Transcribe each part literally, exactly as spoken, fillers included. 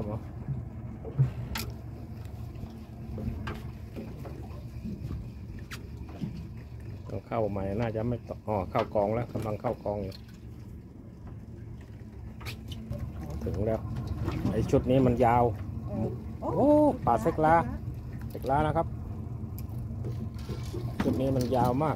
เข้าใหม่น่าจะไม่อ๋อเข้ากองแล้วกำลังเข้ากองอยู่ถึงแล้วไอชุดนี้มันยาวโอ้ปลาเซกลาเซกลานะครับชุดนี้มันยาวมาก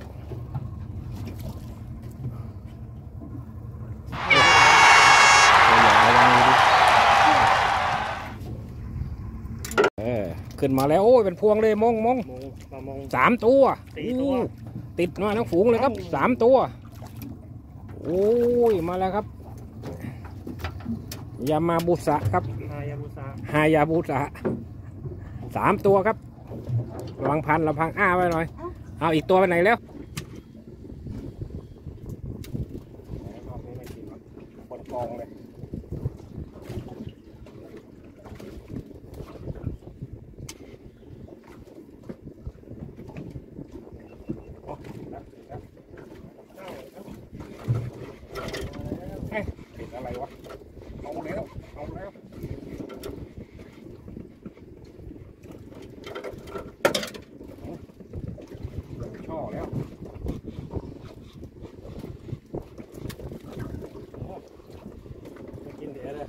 ขึ้นมาแล้วโอ้ยเป็นพวงเลยมงมงสามตัวติดมาทั้งฝูงเลยครับสามตัวโอ้ยมาแล้วครับยามาบุษะครับฮายาบุษะฮายาบุษะสามตัวครับระวังพันระวังอ้าไว้หน่อยเอาอีกตัวไปไหนแล้วคนกองเลยติดอะไรวะเอาแล้วเอาแล้วช่อแล้วกินเดี๋ยวเลย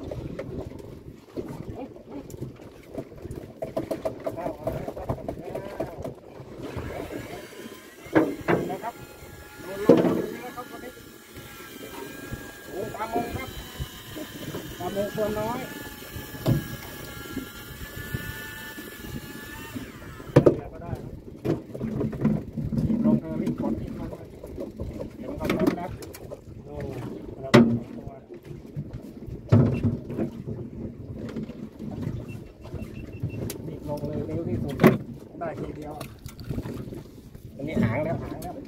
นะครับโดนลงแล้วครับวันนี้โอ้ปลาโมงครับปลาโมงตัวน้อยก็ได้ลงเธอรีบกดรีบลงเลยเดี๋ยวมันก็แป๊บโอ้เราตัวรีบลงเลยเร็วที่สุดได้ทีเดียวอันนี้หางแล้วหางแล้ว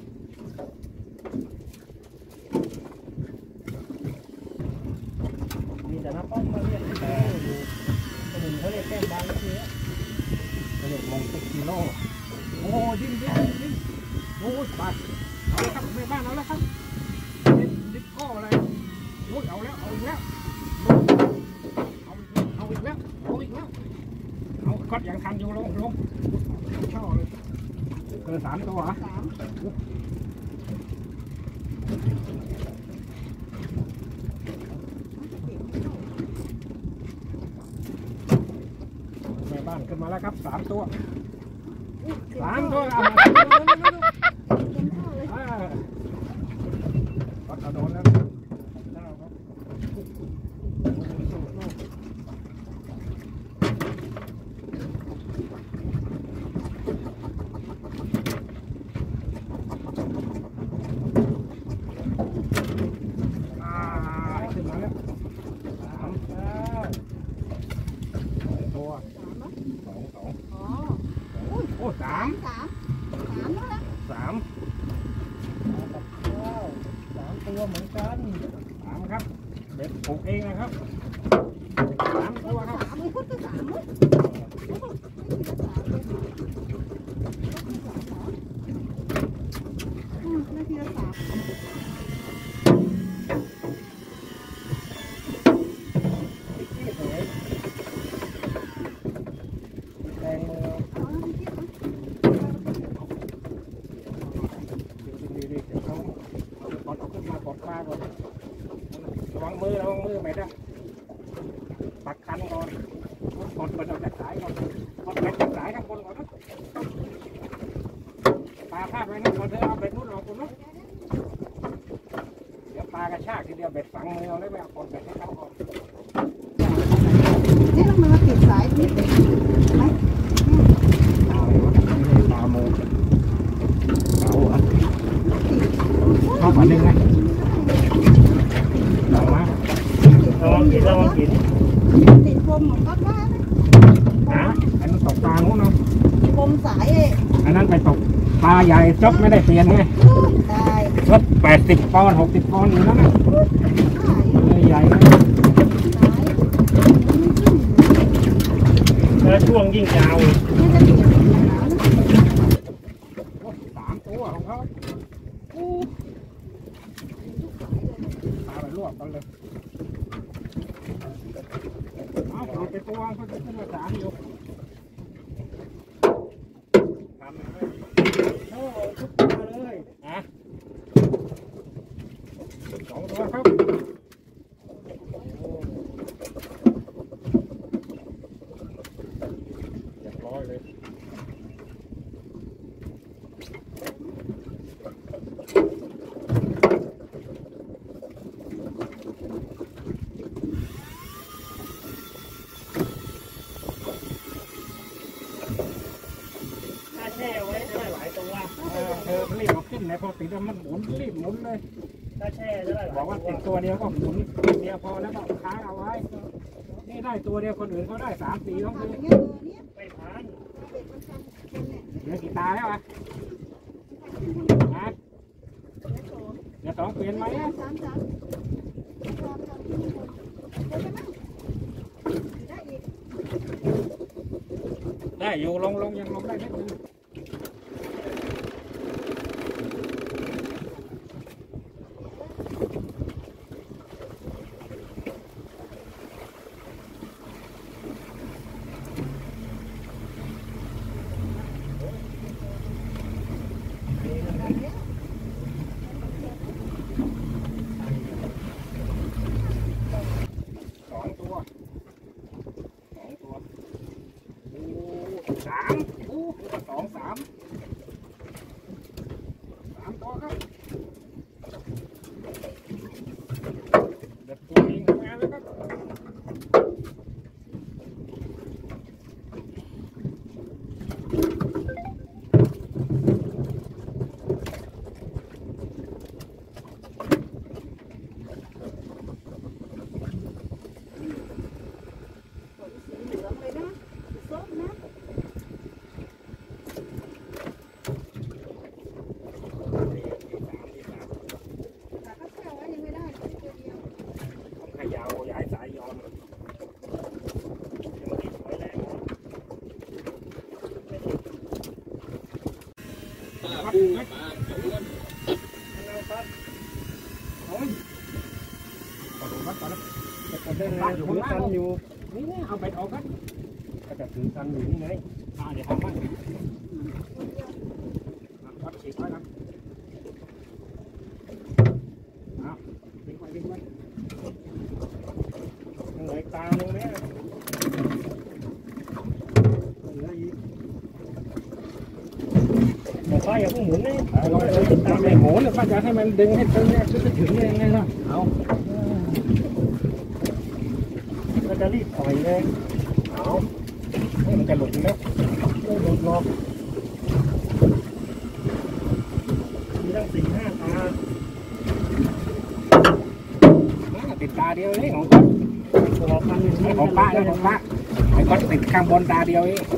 แต่น้าป้อมมาเรียกแต่อยู่คนหนึ่งเขาเรียกแก้มบางทีเขาเรียกมองเซ็กกิโลโอ้ดิ้นดิ้นดิ้นโอ้ยไปเอาแล้วครับแม่บ้านเอาแล้วครับดิ้นดิ้นก้ออะไรโอ้ยเอาแล้วเอาอีกแล้วเอาอีกแล้วเอาอีกแล้วเอาก็ยังทันอยู่ลงลงช่อเลยเกินสามตัวเหรอบ้านขึ้นมาแล้วครับสามตัวสามตัวเอาเอาโดนแล้วขึ้นมาแล้วสามตัวสองสองโอ้สามสามสามแล้วนะสามสามตัวเหมือนกันสามครับเด็กปลูกเองนะครับสามตัวครับสามมือก็สามมือนาทีละสามระวังมือระวังมือไม่ได้ปักคันก่อนกดมันออกจากสายก่อนกดเบ็ดจากสายข้างบนก่อนนะปลาพลาดไว้นู่นก่อนเธอเอาเบ็ดนู่นออกก่อนนะเดี๋ยวปลากระชากทีเดียวเบ็ดฝังมือเอาเลยไม่เอากดเบ็ดให้เขาก่อนนี่ต้องมาติดสายนิดไหมปลาโมเก๋าอ่ะเข้าฝันหนึ่งไงลองมาลองกินลองกินติดคมของก็ได้ฮะอันนั้นตกปลาโน้นเนาะคมสายอันนั้นไปตกปลาใหญ่จบไม่ได้เปลี่ยนไงได้จบแปดสิบปอนด์หกสิบปอนด์อยู่แล้วนะใหญ่แล้วช่วงยิ่งยาวสามตัวของเขาปลาไปลวกกันเลยเอาหลุดวังเขาจะขึ้นมาสามอยู่ทำเลยโอ้ทุกตัวเลยนะสองตัวครับเรียบร้อยเลยเธอรีบเอาขึ้นในพอติดแล้วมันหมุนรีบหมุนเลยถ้าแช่ได้บอกว่าติดตัวเดียวก็หมุนเดียวพอแล้วก็ค้างเอาไว้นี่ได้ตัวเดียวคนอื่นเขาได้สามสี่ต้องซื้อไม่ผ่านเหลือกี่ตาแล้วอ่ะฮะเดี๋ยวสองเปลี่ยนไหมได้อยู่ลงลงยังลงได้นิดนึงสามอู้สองสามสามตัวครับเด็ดตัวเองทำงานแล้วครับยาวย้ายสายย้อนปูปลาจวนครับโอ้ยขอดูครับก่อนนะจะได้ไงอยู่กันอยู่นี่เอาไปออกกันก็จะถือกันอยู่นี่ไงอ่าเดี๋ยวทำมันวัดฉีดไว้นะเอาดึงไปดึงไปเหลือตาหนึ่งไหมเหลืออีกแต่ป้าอย่าเพิ่งหมุนนี่เราจะตามไม่หมุนหรือป้าจะให้มันดึงให้ตึงเนี่ยจะถึงยังไงล่ะเอาเราจะรีบปล่อยเลยเอาให้มันจะหลุดแล้วไม่หลุดหรอกมีตั้งสี่ห้าตาติดตาเดียวนี่ของคนของป้าแล้วของป้าไอ้ก้อนติดข้างบนตาเดียวเอง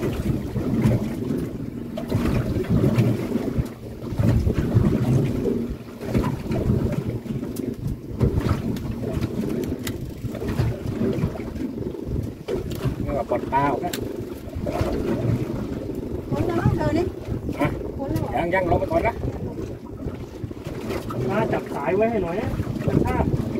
นี่ว่าปลดตาออกนะคนจะล่องเธอนี่ยังยังลงไปก่อนนะมาจับสายไว้ให้หน่อยนะมันท่า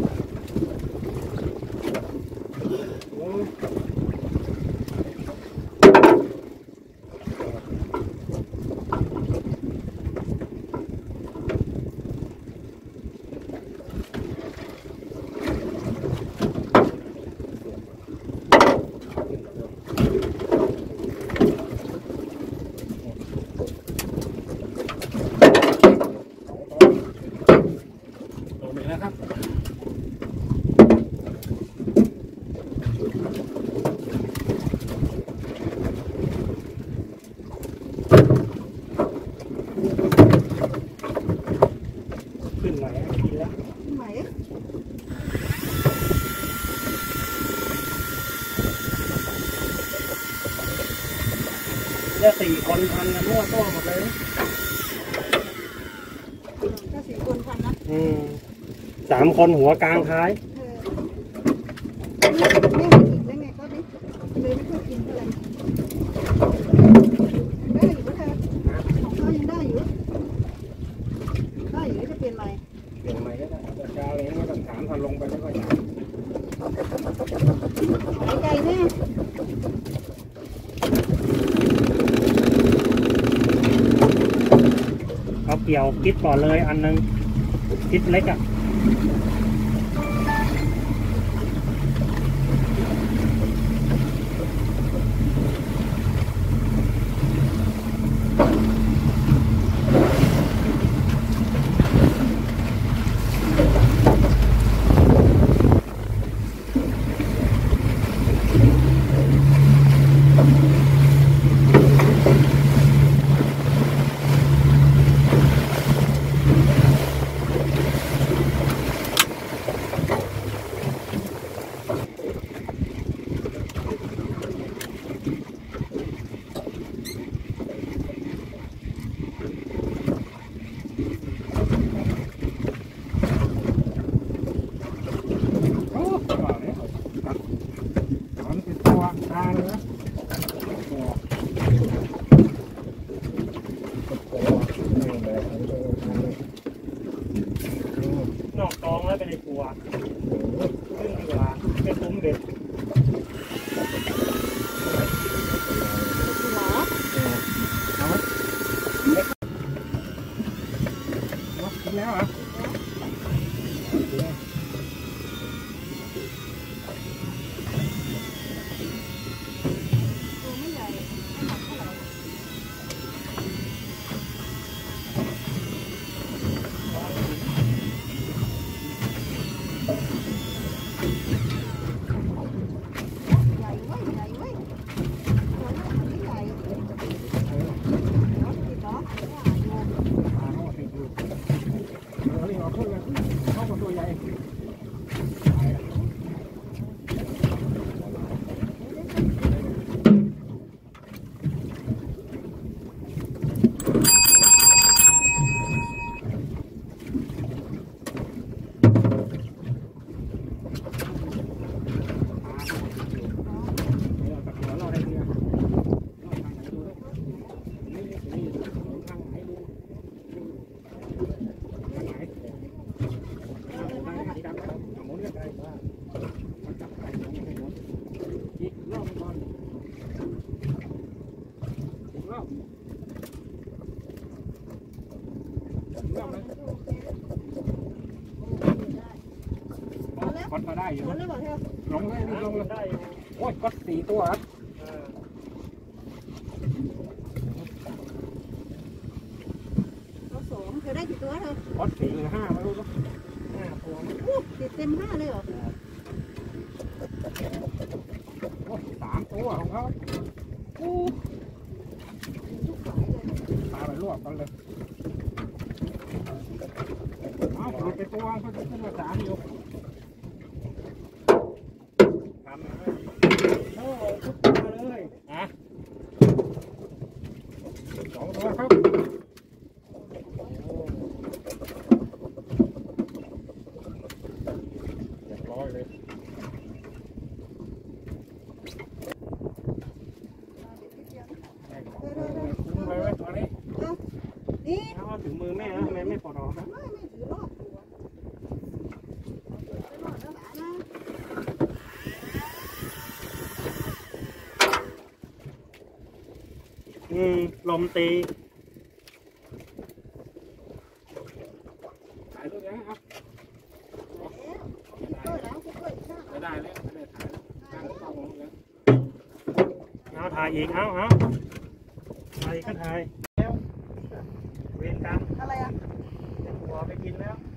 สี่คนพันกันมั่วตัวหมดเลยก็สี่คนพันนะอืมสามคนหัวกลางท้ายแม่กินได้ไงก็ดิเลยไม่ค่อยกินอะไรได้อยู่เธอของเขายังได้อยู่ได้อยู่จะเปลี่ยนใหม่เปลี่ยนใหม่ก็ได้แต่เช้าเลยไม่ต้องถามพอลงไปแล้วก็อยากหายใจแน่เอาเกี่ยวกิ๊ดก่อนเลยอันนึงกิ๊ดเล็กอ่ะนอกตองแล้วไปในครัวขึ้นดีกว่าเป็นตุ้มเด็ดหรอเอาไหมกินแล้วเหรอก็มาได้อยู่ลงเลยลงเลยได้โอ้ยก็สี่ตัวครับเขาสองเธอได้กี่ตัวเธอก็สี่หรือห้าไม่รู้ก็ห้าตัวติดเต็มห้าเลยเหรอโอ้สามตัวของเขาโอ้ตาไปลวกกันเลยเอาหลุดไปตัวเขาจะขึ้นมาสามอยู่โอ้ทุกตัวเลยอ่ะสองตัวครับเรียบร้อยเลยคุ้มเลยไหมตอนนี้นี่เอาถึงมือแม่แล้วทำไมไม่ปลดออกนะไม่ไม่ถือรอบตัวอืมลมตีถ่ายรูปยังครับไม่ได้เลยไม่ได้ถ่ายตั้งกล้องเลยเอาถ่ายอีกเอาเอาถ่ายก็ถ่ายแล้วเวรกรรมอะไรอ่ะหัวไปกินแล้ว